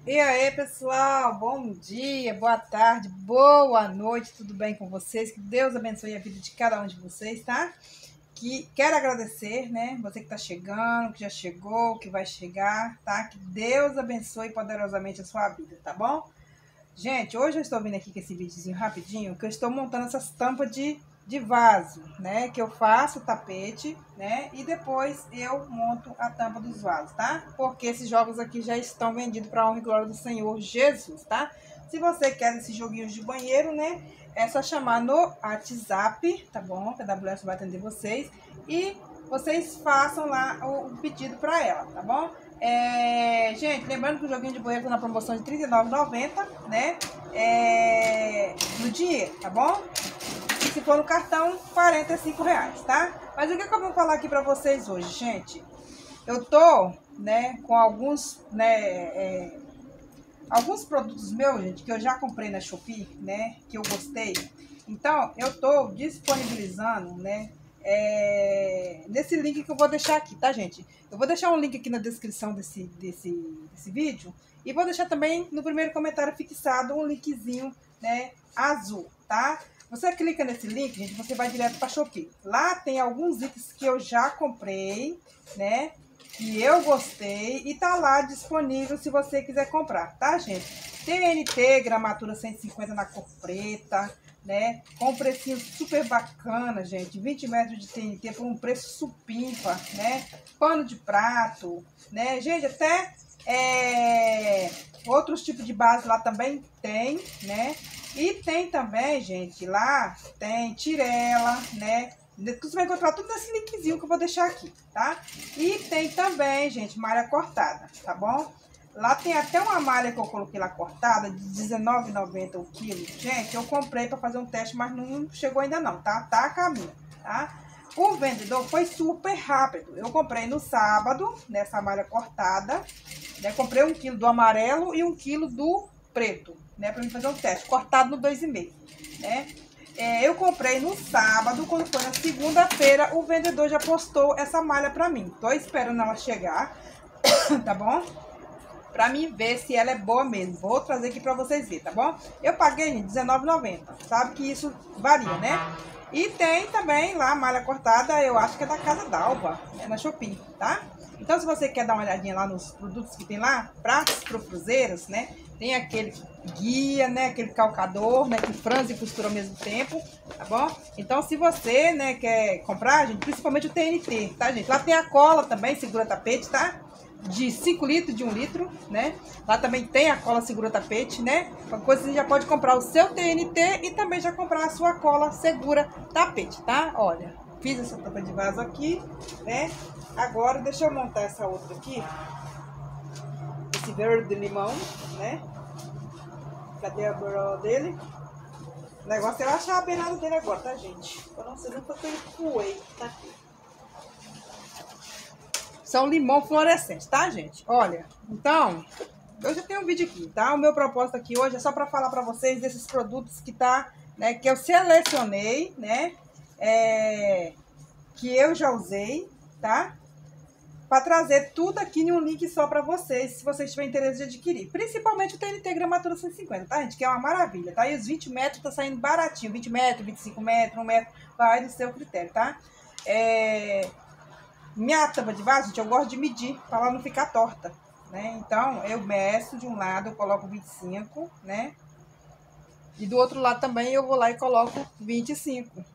E aí, pessoal, bom dia, boa tarde, boa noite, tudo bem com vocês? Que Deus abençoe a vida de cada um de vocês, tá? Que quero agradecer, né? Você que tá chegando, que já chegou, que vai chegar, tá? Que Deus abençoe poderosamente a sua vida, tá bom? Gente, hoje eu estou vindo aqui com esse videozinho rapidinho, que eu estou montando essas tampas de vaso, né? Que eu faço o tapete, né? E depois eu monto a tampa dos vasos, tá? Porque esses jogos aqui já estão vendidos para a honra e glória do Senhor Jesus, tá? Se você quer esses joguinhos de banheiro, né? É só chamar no WhatsApp, tá bom? Que a WS vai atender vocês. E vocês façam lá o pedido para ela, tá bom? Gente, lembrando que o joguinho de banheiro está na promoção de R$39,90, né? No dinheiro, tá bom? E se for no cartão, R$45, tá? Mas o que eu vou falar aqui pra vocês hoje, gente? Eu tô, né, com alguns, né, alguns produtos meus, gente, que eu já comprei na Shopee, né, que eu gostei. Então, eu tô disponibilizando, né, nesse link que eu vou deixar aqui, tá, gente? Eu vou deixar um link aqui na descrição desse vídeo e vou deixar também no primeiro comentário fixado um linkzinho, né, azul, tá? Você clica nesse link, gente, você vai direto para Shopee. Lá tem alguns itens que eu já comprei, né, que eu gostei e tá lá disponível se você quiser comprar, tá, gente? TNT, gramatura 150 na cor preta, né? Com um precinho super bacana, gente. 20 metros de TNT por um preço supimpa, né? Pano de prato, né? Gente, até outros tipos de base lá também tem, né? E tem também, gente, lá tem tirela, né? Você vai encontrar tudo nesse linkzinho que eu vou deixar aqui, tá? E tem também, gente, malha cortada, tá bom? Lá tem até uma malha que eu coloquei lá cortada, de R$19,90 o quilo. Gente, eu comprei para fazer um teste, mas não chegou ainda não, tá? Tá a caminho, tá? O vendedor foi super rápido. Eu comprei no sábado, nessa malha cortada, né? Comprei 1 quilo do amarelo e 1 quilo do preto, né? Para mim fazer um teste, cortado no 2,5, né? Eu comprei no sábado, quando foi na segunda-feira, o vendedor já postou essa malha para mim. Tô esperando ela chegar, tá bom? Pra mim ver se ela é boa mesmo. Vou trazer aqui pra vocês verem, tá bom? Eu paguei R$19,90. Sabe que isso varia, né? E tem também lá a malha cortada, eu acho que é da Casa d'Alba, é na Shopee, tá? Então, se você quer dar uma olhadinha lá nos produtos que tem lá, para cruzeiros, né? Tem aquele guia, né? Aquele calcador, né? Que franze e costura ao mesmo tempo, tá bom? Então, se você, né, quer comprar, gente, principalmente o TNT, tá, gente? Lá tem a cola também, segura tapete, tá? De 5 litros, de 1 litro, né? Lá também tem a cola segura tapete, né? Uma coisa você já pode comprar o seu TNT e também já comprar a sua cola segura tapete, tá? Olha, fiz essa tampa de vaso aqui, né? Agora deixa eu montar essa outra aqui. Esse verde limão, né? Cadê a broa dele? O negócio é eu achar a beirada dele agora, tá, gente? Eu não sei nem porque ele coei, tá aqui. São limão fluorescente, tá, gente? Olha, então, eu já tenho um vídeo aqui, tá? O meu propósito aqui hoje é só para falar para vocês desses produtos que tá, né, que eu selecionei, né, que eu já usei, tá? Para trazer tudo aqui em um link só para vocês, se vocês tiverem interesse de adquirir. Principalmente o TNT gramatura 150, tá, gente? Que é uma maravilha, tá? E os 20 metros tá saindo baratinho, 20 metros, 25 metros, 1 metro, vai do seu critério, tá? Minha tampa de vaso, gente, eu gosto de medir para ela não ficar torta, né? Então, eu meço de um lado, eu coloco 25, né? E do outro lado também eu vou lá e coloco 25.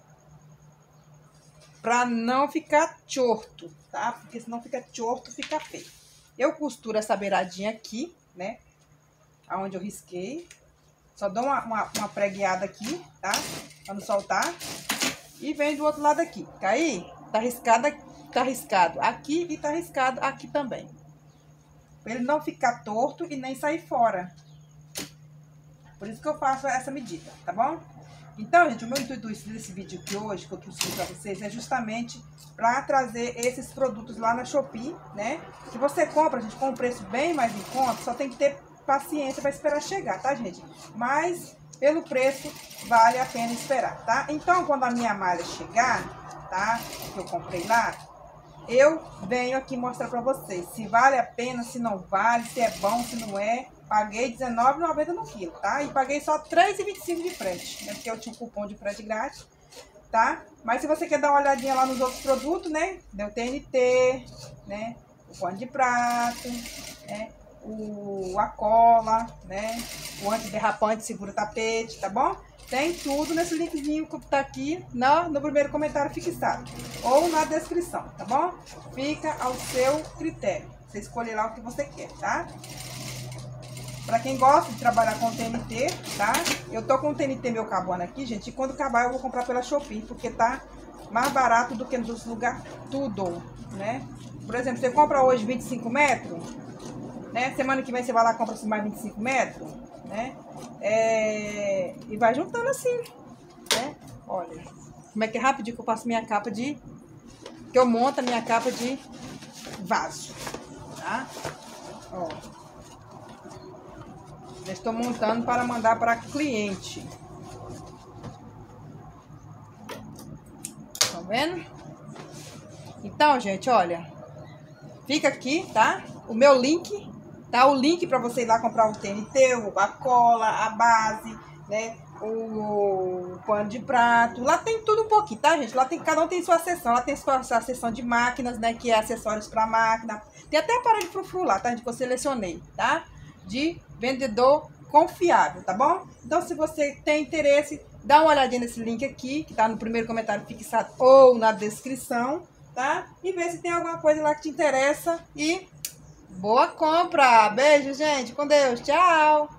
Para não ficar torto, tá? Porque senão fica torto, fica feio. Eu costuro essa beiradinha aqui, né? Aonde eu risquei. Só dou uma pregueada aqui, tá? Para não soltar. E vem do outro lado aqui. Aí, tá riscada aqui. Tá riscado aqui e tá riscado aqui também. Pra ele não ficar torto e nem sair fora. Por isso que eu faço essa medida, tá bom? Então, gente, o meu intuito desse vídeo aqui hoje, que eu trouxe pra vocês, é justamente pra trazer esses produtos lá na Shopee, né? Que você compra, gente, com um preço bem mais em conta, só tem que ter paciência pra esperar chegar, tá, gente? Mas, pelo preço, vale a pena esperar, tá? Então, quando a minha malha chegar, tá? Que eu comprei lá, eu venho aqui mostrar pra vocês se vale a pena, se não vale, se é bom, se não é. Paguei R$19,90 no quilo, tá? E paguei só R$3,25 de frete, né? Porque eu tinha um cupom de frete grátis, tá? Mas se você quer dar uma olhadinha lá nos outros produtos, né? Deu TNT, né? O pano de prato, né? A cola, né? O antiderrapante segura tapete, tá bom? Tem tudo nesse linkzinho que tá aqui no primeiro comentário fixado ou na descrição, tá bom? Fica ao seu critério. Você escolhe lá o que você quer, tá? Pra quem gosta de trabalhar com TNT, tá? Eu tô com o TNT meu cabana aqui, gente. E quando acabar eu vou comprar pela Shopee, porque tá mais barato do que nos outros lugares, tudo, né? Por exemplo, você compra hoje 25 metros, né? Semana que vem você vai lá e compra mais 25 metros, né? E vai juntando assim, né? Olha, como é que é rapidinho que eu faço minha capa de... Que eu monto a minha capa de vaso, tá? Ó. Já estou montando para mandar para cliente. Estão vendo? Então, gente, olha. Fica aqui, tá? O meu link, tá? O link para você ir lá comprar o TNT, a cola, a base, né? O pano de prato. Lá tem tudo um pouquinho, tá, gente? Lá tem, cada um tem sua seção. Lá tem sua seção de máquinas, né? Que é acessórios para máquina. Tem até aparelho frufru lá, tá, gente? Que eu selecionei, tá? De vendedor confiável, tá bom? Então, se você tem interesse, dá uma olhadinha nesse link aqui, que tá no primeiro comentário fixado ou na descrição, tá? E vê se tem alguma coisa lá que te interessa e boa compra! Beijo, gente! Com Deus! Tchau!